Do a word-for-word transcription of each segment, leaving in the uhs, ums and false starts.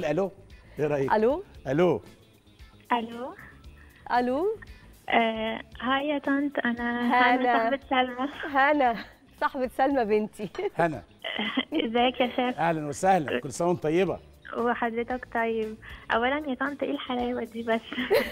الو، ايه رايك؟ الو الو الو الو. آه، هاي يا طنط، انا هنا. هنا صاحبة سلمى. هنا صاحبة سلمى بنتي. هنا، ازيك يا شيخ؟ اهلا وسهلا، كل سنه وانت طيبه. وحضرتك طيب. اولا يا طنط، ايه الحلاوه دي بس؟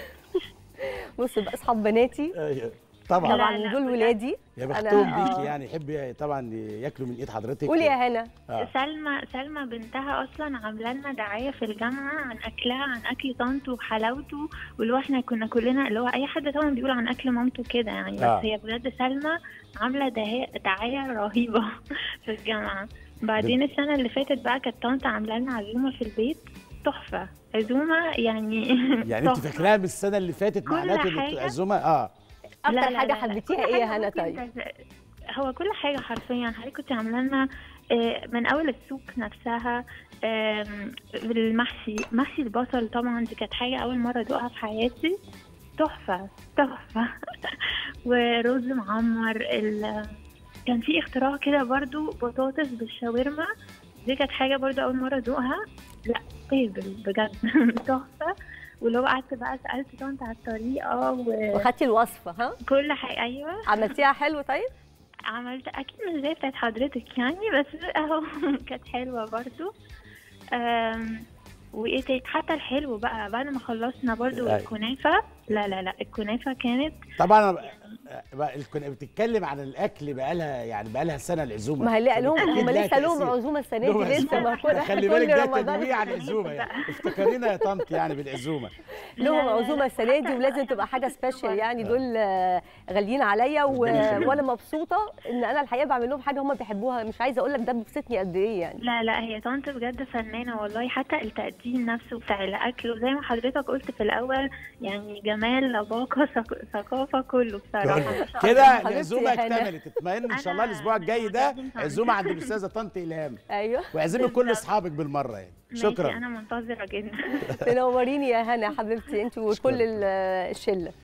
بصي بقى اصحاب بناتي أيوة. طبعا طبعا لا، لا، دول بجد. ولادي. يا أنا- بختهم آه. بيكي، يعني يحب طبعا ياكلوا من ايد حضرتك. قولي يا هنا. آه. سلمى سلمى بنتها اصلا عامله لنا دعايه في الجامعه عن اكلها، عن اكل طنط وحلاوته، واللي هو احنا كنا كلنا اللي هو اي حد طبعا بيقول عن اكل مامته كده يعني، بس آه. هي بجد سلمى عامله دعايه دعايه رهيبه في الجامعه. بعدين السنه اللي فاتت بقى كانت طنط عامله لنا عزومه في البيت تحفه، عزومه يعني. يعني انت تحفة. فاكراها من السنه اللي فاتت كل معناته ان حاجة. العزومه اه لا، لا، اكتر لا، حاجه لا. حبيتيها كل ايه يا حاجة هنا؟ ممكن طيب تز- هو كل حاجة حرفيا حضرتك كنت عاملة لنا، آه، من أول السوق نفسها، آم، المحشي محشي البصل طبعا، دي كانت حاجة أول مرة أدوقها في حياتي. تحفة تحفة. ورز معمر ال... كان في اختراع كده برضو، بطاطس بالشاورما، دي كانت حاجة برضو أول مرة أدوقها. لا تهبل بجد. تحفة. ولو قعدت بقى سألت طنط على الطريقة و... وخدتي الوصفه ها؟ كل حاجة. أيوة عملتيها حلو طيب؟ عملت أكيد مش زي بتاعت حضرتك يعني، بس أهو كانت حلوة برضو. أم، وإيه تاني؟ حتى الحلو بقى بعد ما خلصنا برضو أيوة. الكنافة. لا لا لا، الكنافة كانت طبعا. أنا بقى كنا بتتكلم عن الاكل بقى لها يعني بقى لها سنه العزومه. ما هي لهم فبالتأكيد هم لها لسه لهم تأثير. عزومه السنه لهم دي لسه، عزومة. ما كل خلي كل بالك ده رمضان تنويه عن العزومه، يعني افتكرينا يا طنط يعني بالعزومه. لهم لا، لا، عزومه لا. السنه دي حتى ولازم إحنا تبقى حاجه بنحط سبيشال الصور. يعني. دول آه، غاليين عليا و... ربنا يخليهم. وانا مبسوطه ان انا الحقيقه بعمل لهم حاجه هم بيحبوها. مش عايزه اقول لك ده بيبسطني قد ايه يعني. لا لا، هي طنط بجد فنانة والله، حتى التقديم نفسه بتاع الأكل، وزي ما حضرتك قلت في الأول يعني جمال لباقة ثق- ثقافة كله بصراحة. ما شاء كده الله. حبيبتي العزومه يا هنا. اكتملت. اطمئن ان شاء الله أنا- الاسبوع الجاي أنا ده عجبني طنط. عزومه عند الاستاذه طنط الهام، ايوه واعزمي كل اصحابك بالمره يعني. ماشي، شكرا. أنا منتظرة جدا. تنوريني يا هنا حبيبتي انت وكل شكراً. ال- الشله.